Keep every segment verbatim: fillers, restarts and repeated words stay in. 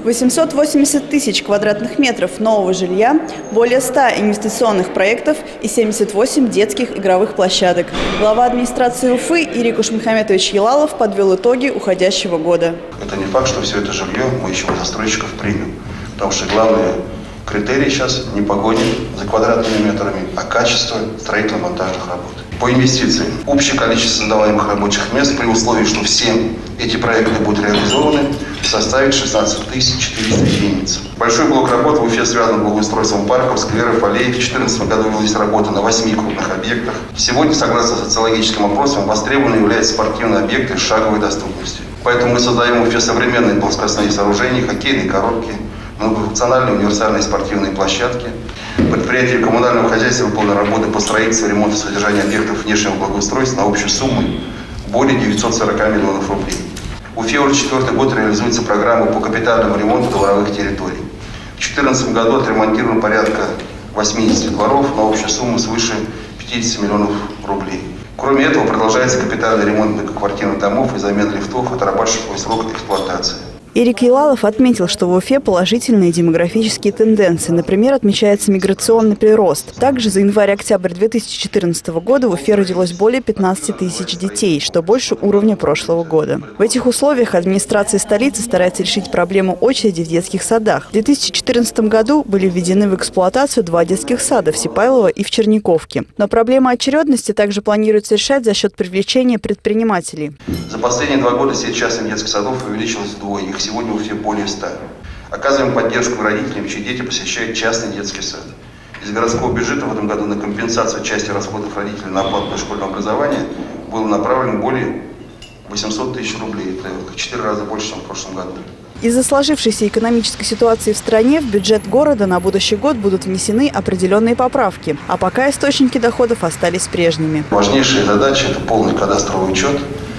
восемьсот восемьдесят тысяч квадратных метров нового жилья, более ста инвестиционных проектов и семьдесят восемь детских игровых площадок. Глава администрации Уфы Ирик Ушмухаметович Елалов подвел итоги уходящего года. Это не факт, что все это жилье мы еще у застройщиков примем, потому что главные критерии сейчас не погоня за квадратными метрами, а качество строительно-монтажных работ. По инвестициям. Общее количество создаваемых рабочих мест при условии, что все эти проекты будут реализованы, составит шестнадцать тысяч четыреста единиц. Большой блок работ в Уфе связан с благоустройством парков, скверов, аллей. В две тысячи четырнадцатом году велась работа на восьми крупных объектах. Сегодня, согласно социологическим опросам, востребованными являются спортивные объекты с шаговой доступностью. Поэтому мы создаем в Уфе современные плоскостные сооружения, хоккейные коробки, многофункциональные универсальные спортивные площадки. Предприятия коммунального хозяйства выполнены работы по строительству, ремонту, содержанию объектов внешнего благоустройства на общую сумму более девятисот сорока миллионов рублей. В Уфе уже четвертый год реализуется программа по капитальному ремонту дворовых территорий. В две тысячи четырнадцатом году отремонтировано порядка восьмидесяти дворов на общую сумму свыше пятидесяти миллионов рублей. Кроме этого, продолжается капитальный ремонт многоквартирных домов и замена лифтов, отрабатывающий срок эксплуатации. Ирик Елалов отметил, что в Уфе положительные демографические тенденции. Например, отмечается миграционный прирост. Также за январь-октябрь две тысячи четырнадцатого года в Уфе родилось более пятнадцати тысяч детей, что больше уровня прошлого года. В этих условиях администрация столицы старается решить проблему очереди в детских садах. В две тысячи четырнадцатом году были введены в эксплуатацию два детских сада в Сипайлово и в Черниковке. Но проблема очередности также планируется решать за счет привлечения предпринимателей. За последние два года сеть частных детских садов увеличилась вдвое. Их сегодня в Уфе более ста. Оказываем поддержку родителям, чьи дети посещают частный детский сад. Из городского бюджета в этом году на компенсацию части расходов родителей на оплату дошкольного образования было направлено более восьмисот тысяч рублей. Это в четыре раза больше, чем в прошлом году. Из-за сложившейся экономической ситуации в стране в бюджет города на будущий год будут внесены определенные поправки, а пока источники доходов остались прежними. Важнейшая задача – это полный кадастровый учет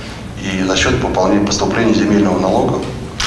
и за счет пополнения поступления земельного налога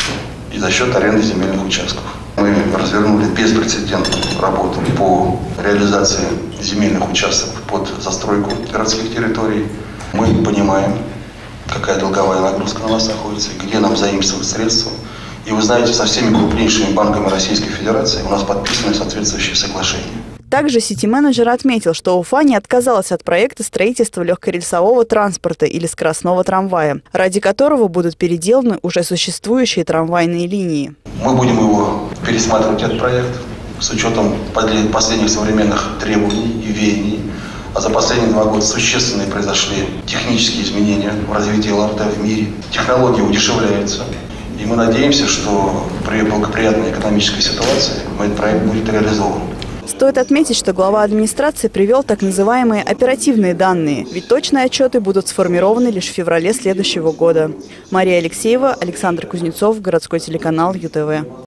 и за счет аренды земельных участков. Мы развернули беспрецедентную работу по реализации земельных участков под застройку городских территорий. Мы понимаем, какая долговая нагрузка на нас находится, где нам заимствовать средства. И вы знаете, со всеми крупнейшими банками Российской Федерации у нас подписаны соответствующие соглашения. Также сити-менеджер отметил, что Уфа не отказалась от проекта строительства легкорельсового транспорта или скоростного трамвая, ради которого будут переделаны уже существующие трамвайные линии. Мы будем его пересматривать, этот проект, с учетом последних современных требований и веяний. А за последние два года существенные произошли технические изменения в развитии ЛРТ в мире. Технологии удешевляются. И мы надеемся, что при благоприятной экономической ситуации этот проект будет реализован. Стоит отметить, что глава администрации привел так называемые оперативные данные, ведь точные отчеты будут сформированы лишь в феврале следующего года. Мария Алексеева, Александр Кузнецов, городской телеканал ЮТВ.